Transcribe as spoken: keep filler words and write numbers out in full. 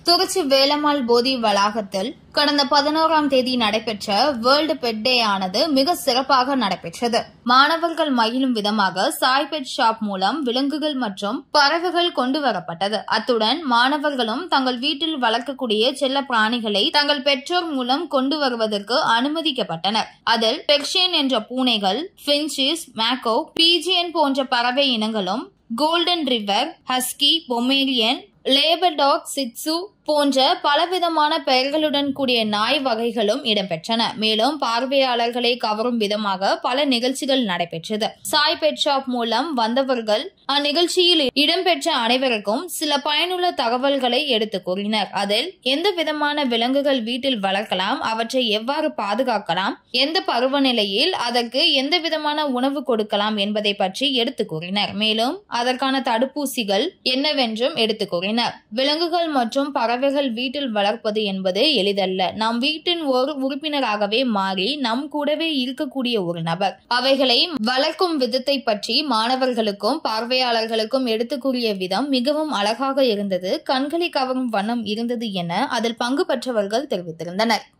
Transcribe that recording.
திருச்சி வேலம்மாள் போதி வளாகத்தில் கடந்த பதினோராம் தேதி நடைபெற்ற வேர்ல்டு பெட் டே ஆனது மிக சிறப்பாக நடைபெற்றது. மாணவர்கள் மகிழும் விதமாக சாய் பெட் ஷாப் மூலம் விலங்குகள் மற்றும் பறவைகள் கொண்டு வரப்பட்டது. அத்துடன் மாணவர்களும் தங்கள் வீட்டில் வளர்க்கக்கூடிய செல்ல பிராணிகளை தங்கள் பெற்றோர் மூலம் கொண்டு வருவதற்கு அனுமதிக்கப்பட்டனர். அதில் பெர்ஷியன் என்ற பூனைகள், பின்சிஸ், மேக்கோ, பீஜியன் போன்ற பறவை இனங்களும், கோல்டன் ரிவர், ஹஸ்கி, பொமேரியன், லேபர்டாக், சிட்சு போன்ற பலவிதமான பெயர்களுடன் கூடிய நாய் வகைகளும் இடம்பெற்றன. மேலும் பார்வையாளர்களை கவரும் விதமாக பல நிகழ்ச்சிகள் நடைபெற்றது. சாய் பெட் ஷாப் மூலம் வந்தவர்கள் அந்நிகழ்ச்சியில் இடம்பெற்ற அனைவருக்கும் சில பயனுள்ள தகவல்களை எடுத்துக் கூறினர். அதில் எந்த விதமான விலங்குகள் வீட்டில் வளர்க்கலாம், அவற்றை எவ்வாறு பாதுகாக்கலாம், எந்த பருவநிலையில் அதற்கு எந்த விதமான உணவு கொடுக்கலாம் என்பதை பற்றி எடுத்துக் கூறினர். மேலும் அதற்கான தடுப்பூசிகள் என்னவென்றும் எடுத்துக் கூறினர். விலங்குகள் மற்றும் பறவைகள் வீட்டில் வளர்ப்பது என்பது எளிதல்ல. நாம் வீட்டின் ஒரு உறுப்பினராகவே மாறி நம் கூடவே இருக்கக்கூடிய ஒரு நபர். அவைகளை வளர்க்கும் விதத்தை பற்றி மாணவர்களுக்கும் பார்வையாளர்களுக்கும் எடுத்துக் கூறிய விதம் மிகவும் அழகாக இருந்தது, கண்களை கவரும் வண்ணம் இருந்தது என அதில் பங்கு பெற்றவர்கள் தெரிவித்திருந்தனர்.